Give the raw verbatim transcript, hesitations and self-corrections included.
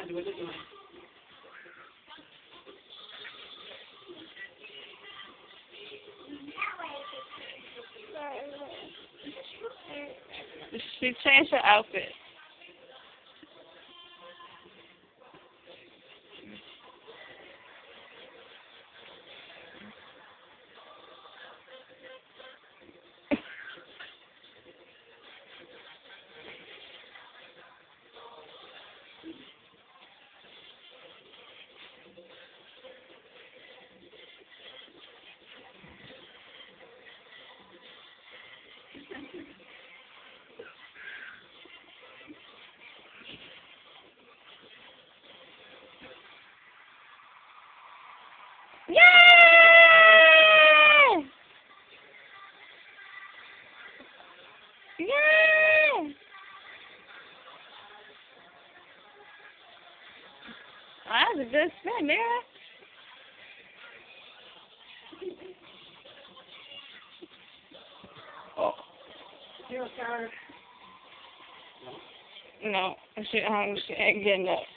She changed her outfit. Yay! Yay! Oh, that was a good spin, Mira. Oh. No, she, um, she ain't getting up.